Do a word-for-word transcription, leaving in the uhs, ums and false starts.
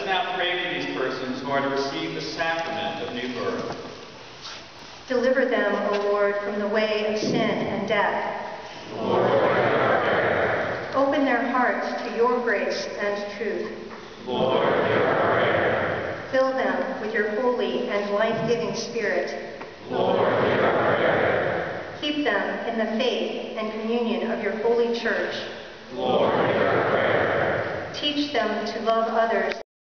now pray for these persons who are to receive the sacrament of new birth. Deliver them, O Lord, from the way of sin and death. Lord, hear our prayer. Open their hearts to your grace and truth. Lord, hear our prayer. Fill them with your holy and life-giving Spirit. Lord, hear our prayer. Keep them in the faith and communion of your holy church. Lord, hear our prayer. Teach them to love others